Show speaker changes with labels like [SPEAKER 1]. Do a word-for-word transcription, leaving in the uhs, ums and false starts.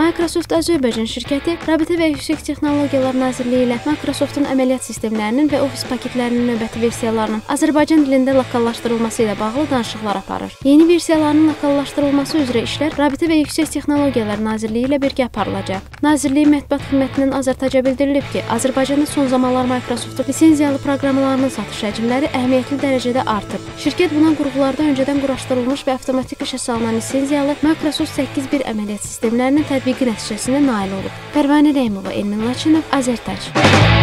[SPEAKER 1] Microsoft Azərbaycan şirkəti Rabitə və Yüksək Texnologiyalar Nazirliyi ilə Microsoftun əməliyyat sistemlərinin və Office paketlərinin növbəti versiyalarının Azərbaycan dilində lokallaşdırılması ilə bağlı danışıqlar aparır. Yeni versiyaların lokallaşdırılması üzrə işlər Rabitə və Yüksək Texnologiyalar Nazirliyi ilə birgə aparılacaq. Nazirliyin mətbuat xidmətinin azartaca bildirilib ki, Azərbaycanda son zamanlar Microsoftun lisenziyalı proqramlarının satış həcmləri əhəmiyyətli dərəcədə artıb. Şirkət buna qurğularda öncədən quraşdırılmış və avtomatik işə salınan lisenziyalı Microsoft səkkiz bir əməliyyat sistemlərinin tətbiqi nəticəsində nail olub. Pərvanə Rəhimova, Elmin Laçınov, Azərtac.